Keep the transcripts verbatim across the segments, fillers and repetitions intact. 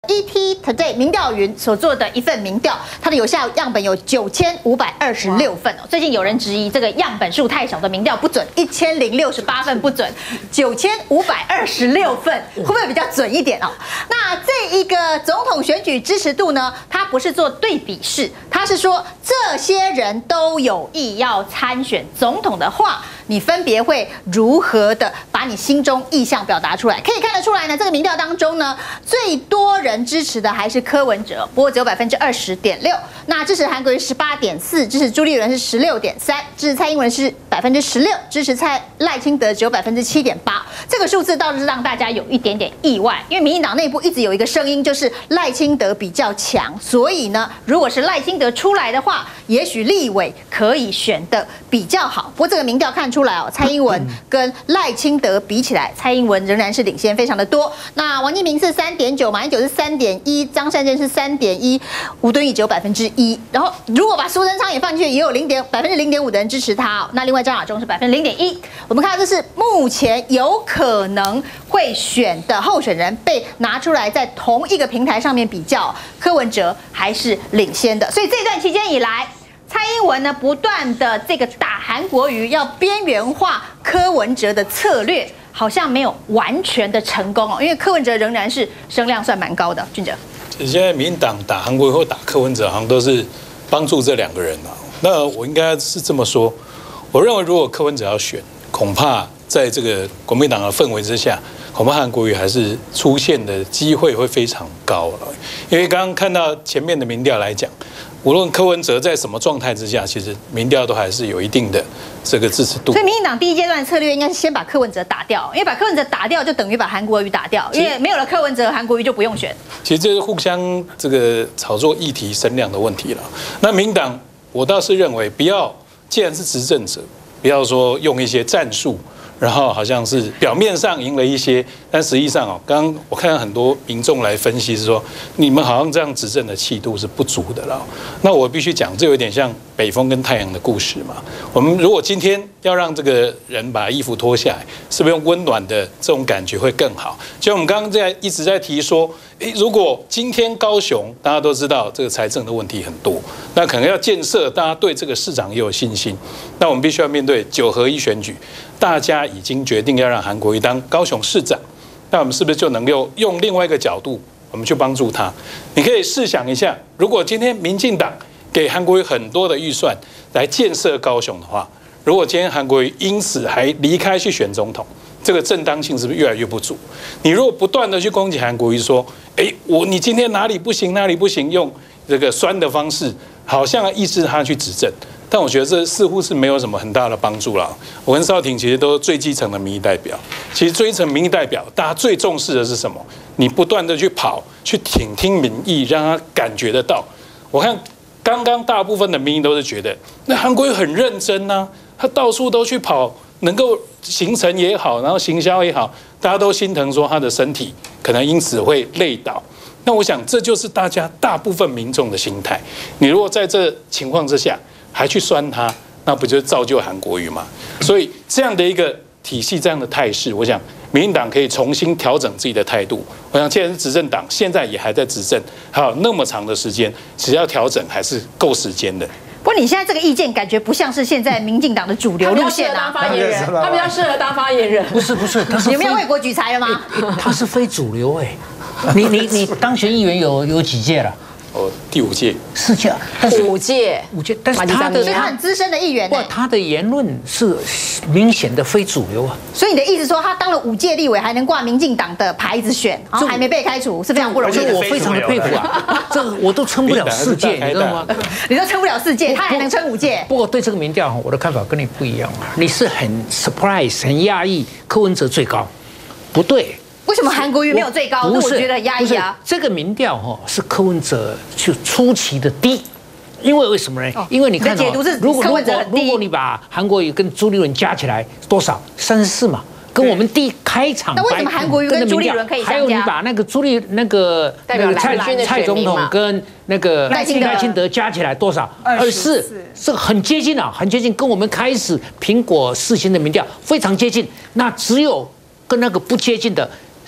E T Today 民调云所做的一份民调，它的有效样本有九千五百二十六份哦。最近有人质疑这个样本数太少的民调不准，一千零六十八份不准，九千五百二十六份会不会比较准一点哦？那这一个总统选举支持度呢，它不是做对比式，它是说这些人都有意要参选总统的话，你分别会如何的把你心中意向表达出来？可以看得出来呢，这个民调当中呢，最多人支持的还是柯文哲，不过只有百分之二十点六。那支持韩国瑜十八点四，支持朱立伦是十六点三，支持蔡英文是百分之十六，支持蔡赖清德只有百分之七点八。这个数字倒是让大家有一点点意外，因为民进党内部一直有一个声音，就是赖清德比较强，所以呢，如果是赖清德出来的话，也许立委可以选的比较好。不过这个民调看出来哦，蔡英文跟赖清德比起来，蔡英文仍然是领先非常的多。那王金平是三点九，马英九是三点一，张善政是三点一，吴敦义只有百分之一。然后如果把苏贞昌也放进去，也有零点百分之零点五的人支持他、哦。那另外张亚中是百分之零点一。我们看到这是目前有可能会选的候选人被拿出来在同一个平台上面比较，柯文哲还是领先的。所以这段期间以来，蔡英文呢不断的这个打韩国瑜，要边缘化柯文哲的策略，好像没有完全的成功哦，因为柯文哲仍然是声量算蛮高的。俊哲， 现在民进党打韩国瑜或打柯文哲，好像都是帮助这两个人啊。那我应该是这么说，我认为如果柯文哲要选，恐怕在这个国民党的氛围之下，恐怕韩国瑜还是出现的机会会非常高了。因为刚刚看到前面的民调来讲，无论柯文哲在什么状态之下，其实民调都还是有一定的这个支持度。 所以民进党第一阶段的策略应该是先把柯文哲打掉，因为把柯文哲打掉就等于把韩国瑜打掉，因为没有了柯文哲，韩国瑜就不用选。 其实这是互相这个炒作议题声量的问题了。那民进党，我倒是认为不要，既然是执政者，不要说用一些战术。然后好像是表面上赢了一些，但实际上哦，刚刚我看到很多民众来分析是说，你们好像这样执政的气度是不足的了。那我必须讲，这有点像北风跟太阳的故事嘛。我们如果今天要让这个人把衣服脱下来，是不是用温暖的这种感觉会更好？就我们刚刚在一直在提说，诶，如果今天高雄大家都知道这个财政的问题很多，那可能要建设，大家对这个市长也有信心。那我们必须要面对九合一选举。大家已经决定要让韩国瑜当高雄市长，那我们是不是就能够用另外一个角度，我们去帮助他？你可以试想一下，如果今天民进党给韩国瑜很多的预算来建设高雄的话，如果今天韩国瑜因此还离开去选总统，这个正当性是不是越来越不足？你如果不断的去攻击韩国瑜，说，哎，我你今天哪里不行，哪里不行，用这个酸的方式，好像要抑制他去执政。但我觉得这似乎是没有什么很大的帮助了。我跟少廷其实都是最基层的民意代表，其实最基层民意代表，大家最重视的是什么？你不断的去跑，去倾听民意，让他感觉得到。我看刚刚大部分的民意都是觉得，那韩国瑜很认真啊，他到处都去跑，能够行程也好，然后行销也好，大家都心疼说他的身体可能因此会累倒。那我想这就是大家大部分民众的心态。你如果在这情况之下，还去酸他，那不就是造就韩国瑜吗？所以这样的一个体系，这样的态势，我想民进党可以重新调整自己的态度。我想，既然是执政党，现在也还在执政，还有那么长的时间，只要调整还是够时间的。 不过你现在这个意见感觉不像是现在民进党的主流路线啊， 发言人，他比较适合当发言人。 不是不是，他是有没有为国举才了吗？ 他是非主流哎，你你你当选议员有有几届了？ 哦，第五届， 四届，但是五届， 五届，但是他的所以他很资深的议员呢。 他的言论是明显的非主流啊。 所以你的意思说，他当了五届立委，还能挂民进党的牌子选，然后还没被开除，是非常不容易的。 我非常的佩服啊，这个我都撑不了四届，你知道吗？ 你都撑不了四届，他还能撑五届。 不过对这个民调，我的看法跟你不一样啊。你是很 surprise， 很讶异，柯文哲最高，不对。 为什么韩国瑜没有最高？我觉得很压抑啊。 这个民调哈是柯文哲就出奇的低，因为为什么呢？因为你看哦，如果如果如果你把韩国瑜跟朱立伦加起来多少？三十四嘛，跟我们第开场。 那为什么韩国瑜跟朱立伦可以相加？ 还有你把那个朱立那个那个蔡蔡总统跟那个赖清德加起来多少？二十四，这个很接近啊，很接近，跟我们开始苹果世新的民调非常接近。那只有跟那个不接近的。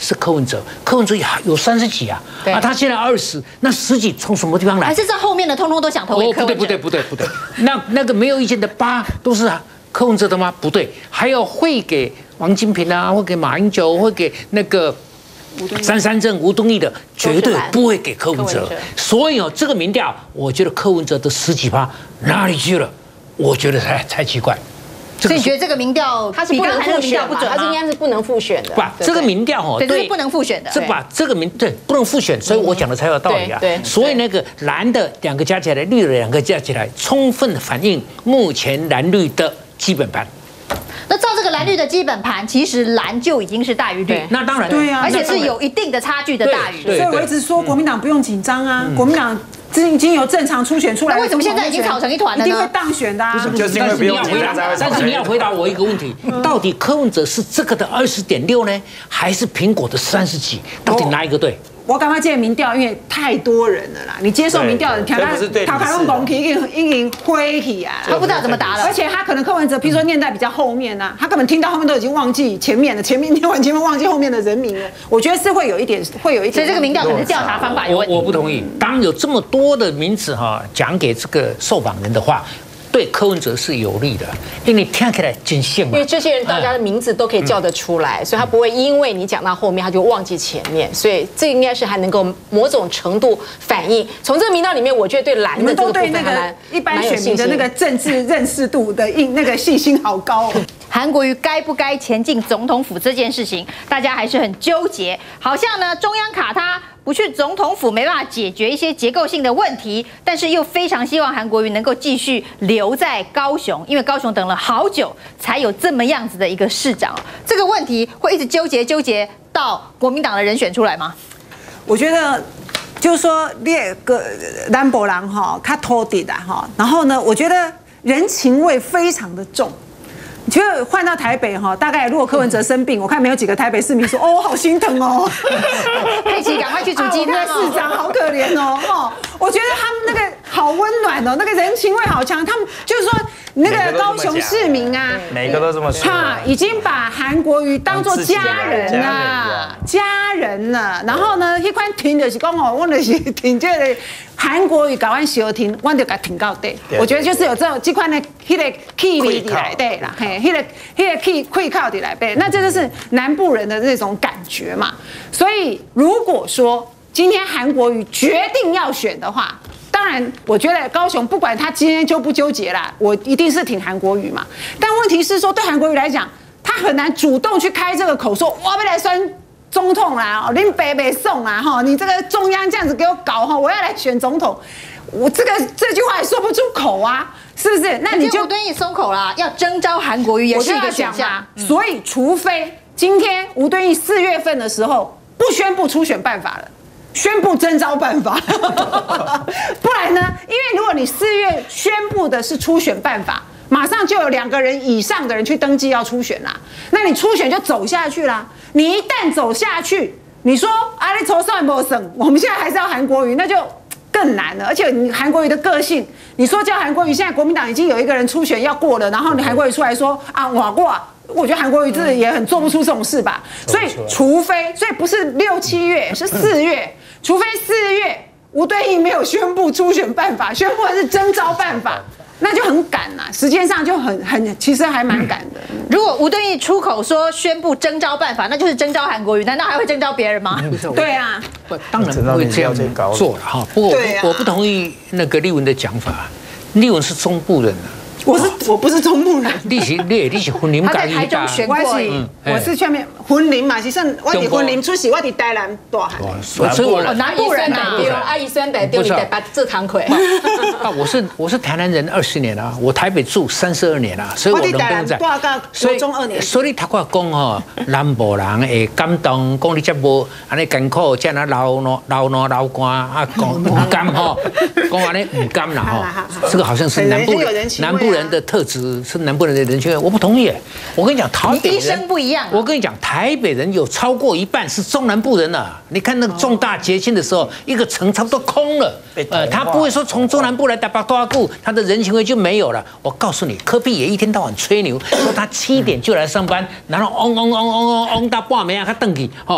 是柯文哲，柯文哲也有三十几啊，啊，他现在二十，那十几从什么地方来？ 还是这后面的通通都想投给柯文哲？ 哦，不对不对不对不对，那那个没有意见的八都是柯文哲的吗？不对，还要会给王金平啊，会给马英九，会给那个。三三正吴敦义的绝对不会给柯文哲，所以哦，这个民调，我觉得柯文哲的十几趴哪里去了？我觉得才才奇怪。 所以你觉得这个民调他是不能复选不准， 他是应该是不能复选的。 不，这个民调哦， 对，是不能复选的。 这把这个民对不能复选，所以我讲的才有道理啊。对，所以那个蓝的两个加起来，绿的两个加起来，充分反映目前蓝绿的基本盘。 那照这个蓝绿的基本盘，其实蓝就已经是大于绿， 那当然对啊， 而且是有一定的差距的大于。 所以我一直说国民党不用紧张啊，国民党已经有正常初选出来， 为什么现在已经吵成一团了呢？ 一定会当选的啊！ 就是因为不用紧张才会。 但是你要回答我一个问题：到底柯文哲是这个的二十点六呢，还是苹果的三十几？到底哪一个对？ 我刚刚建民调，因为太多人了啦，你接受民调的，他他他用公题已经已经灰起啊， 他不知道怎么答了， 而且他可能柯文哲，譬如说念在比较后面啊，他根本听到后面都已经忘记前面了，前面念完前面忘记后面的人名了，我觉得是会有一点，会有一点。 所以这个民调可能是调查方法有问题。 我我不同意，当有这么多的名字哈讲给这个受访人的话。对柯文哲是有利的，因为你听起来真像嘛。 因为这些人大家的名字都可以叫得出来，嗯、所以他不会因为你讲到后面他就忘记前面，所以这应该是还能够某种程度反映。从这个民调里面，我觉得对蓝的这个部分还蛮一般选民的那个政治认识度的印那个信心好高、哦。 韩国瑜该不该前进总统府这件事情，大家还是很纠结。好像呢，中央卡他不去总统府，没办法解决一些结构性的问题，但是又非常希望韩国瑜能够继续留在高雄，因为高雄等了好久才有这么样子的一个市长。这个问题会一直纠结纠结到国民党的人选出来吗？ 我觉得。就是说，列个南博人哈，他托底的哈，然后呢，我觉得人情味非常的重。你觉得换到台北哈，大概如果柯文哲生病，我看没有几个台北市民说哦，好心疼哦， 佩奇赶快去煮鸡汤哦，市长好可怜哦，哦，我觉得他们那个好温暖哦，那个人情味好强，他们就是说那个高雄市民啊， 每个都这么说， 哈，已经把韩国瑜当作家人啦，家人了，然后呢，一款听就是讲哦，我就是听这个韩国瑜搞完小听，我就给听到底，我觉得就是有这种这款的那个气味的来对啦，嘿。那个那个气溃靠的来背，那这就是南部人的那种感觉嘛。所以如果说今天韩国瑜决定要选的话，当然我觉得高雄不管他今天纠不纠结啦，我一定是挺韩国瑜嘛。但问题是说，对韩国瑜来讲，他很难主动去开这个口说我要来选总统啦，林北北送啦哈，你这个中央这样子给我搞哈，我要来选总统，我这个这句话也说不出口啊。是不是？那你就吴敦义松口啦，要征召韩国瑜也是一个选项。 嗯、所以，除非今天吴敦义四月份的时候不宣布初选办法了，宣布征召办法，不然呢？因为如果你四月宣布的是初选办法，马上就有两个人以上的人去登记要初选啦，那你初选就走下去啦。你一旦走下去，你说啊，你筹算不省，我们现在还是要韩国瑜，那就。更难了，而且你韩国瑜的个性，你说叫韩国瑜，现在国民党已经有一个人初选要过了，然后你韩国瑜出来说啊我过，我觉得韩国瑜自己也很做不出这种事吧。所以除非，所以不是六七月，是四月，除非四月吴敦义没有宣布初选办法，宣布的是征召办法。那就很赶呐、啊，时间上就很很，其实还蛮赶的。 如果吴敦义出口说宣布征召办法，那就是征召韩国瑜，难道还会征召别人吗？ 对啊， 当然不会这样做了哈。不过我我不同意那个立文的讲法，立文是中部人。 我是我不是中部人， 你是你你是婚林他在台中选过， 我是下面婚林嘛，是算我伫婚林出世，我伫台南大汉， 所以我南部人呐， 阿姨虽然台中，你得把这堂亏。 啊，我是我是台南人二十年啊，我台北住三十二年啊，所以我能跟在。 所以中二年， 所以他话讲吼，南部人会感动，讲你这无安尼艰苦，这样流汗流汗流汗啊，讲唔甘吼，讲安尼唔甘啦吼，这个好像是南部南部。人的特质是南部人的人群，我不同意。我跟你讲，台北人一生不一样。 我跟你讲，台北人有超过一半是中南部人啊！你看那个重大节庆的时候，一个城差不多空了。呃，他不会说从中南部来打巴多阿固，他的人情味就没有了。我告诉你，柯 P 也一天到晚吹牛，说他七点就来上班，然后嗡嗡嗡嗡嗡嗡到半暝啊，他登去哦。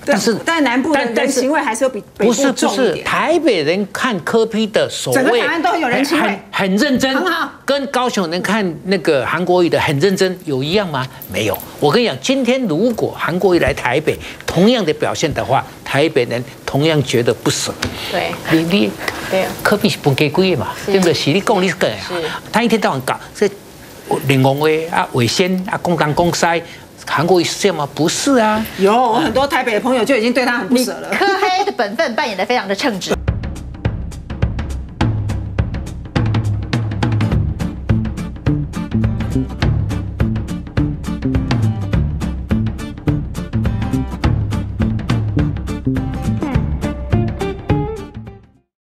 但是但南部的人情味还是有比北部不是不是重一点。 台北人看柯 P 的所谓整个台湾都很有人情味很很认真， 很好跟高雄人看那个韩国瑜的很认真有一样吗？没有。我跟你讲，今天如果韩国瑜来台北，同样的表现的话，台北人同样觉得不舍。 对， 你你对， 柯 P 是不给贵嘛，对不对？是你讲你个呀，他一天到晚搞这林宏威啊、伟先啊、公当公塞。韩国瑜是这样吗？不是啊， 有我很多台北的朋友就已经对他很不舍了。 柯黑的本分扮演得非常的称职。